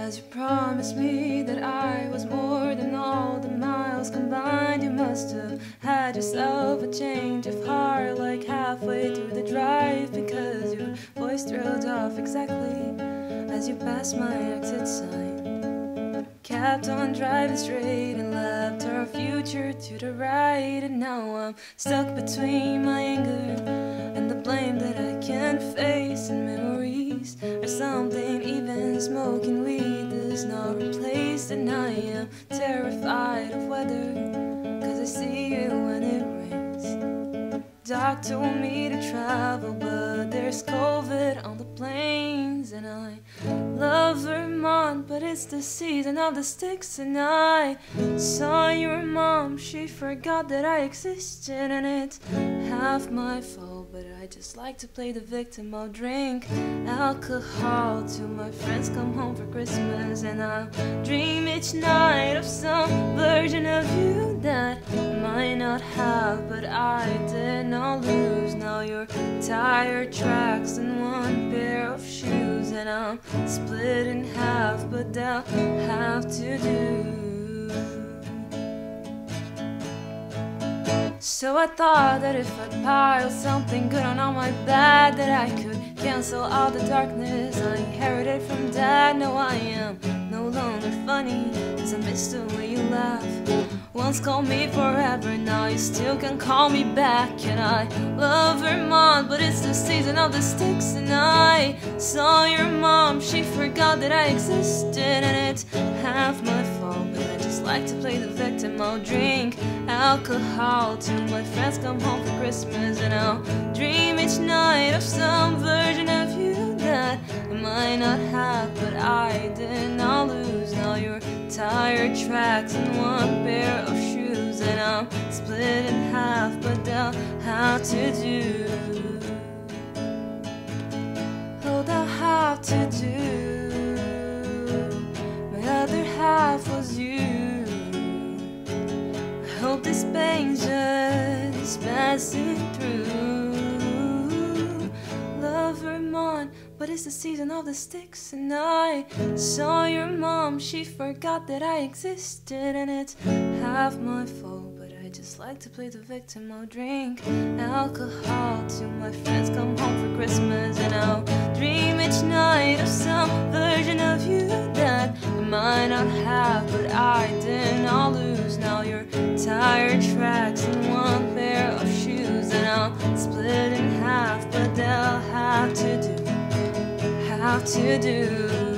As you promised me that I was more than all the miles combined, you must have had yourself a change of heart like halfway through the drive, because your voice trailed off exactly as you passed my exit sign. Kept on driving straight and left our future to the right, and now I'm stuck between my anger and the blame that I can't face, and memories or something even smoking weed does not replace. And I am terrified of weather, cause I see you when it rains. Doc told me to travel, but there's COVID on the plains. And I love Vermont, but it's the season of the sticks. And I saw your mom, she forgot that I existed, and it's half my fault, but I just like to play the victim. I'll drink alcohol till my friends come home for Christmas, and I'll dream each night of some version of you that I might not have, but I did not lose. Now you're tire tracks and one pair of shoes, and I'm split in half, but they'll have to do. So I thought that if I piled something good on all my bad, that I could cancel all the darkness I inherited from dad. No, I am no longer funny, cause I miss the way you laugh. Once called me forever, now you still can call me back. And I love Vermont, but it's the season of the sticks. And I saw your mom, she forgot that I existed, and it's half my fault, but I just like to play the victim. I'll drink alcohol till my friends come home for Christmas, and I'll dream each night of some version of you that I might not have, but I did not lose. Now you're tire tracks and one pair of shoes, and I'm split in half, but they'll have to do. Oh, they'll have to do. My other half was you. I hope this pain's just passing through. Love Vermont, but it's the season of the sticks. And I saw your mom, she forgot that I existed, and it's half my fault, but I just like to play the victim. I'll drink alcohol till my friends come home for Christmas, and I'll dream each night of some version of you that I might not have, but I did not lose. Now you're tire tracks and one pair of shoes, and I'll split in half, but they'll have to do.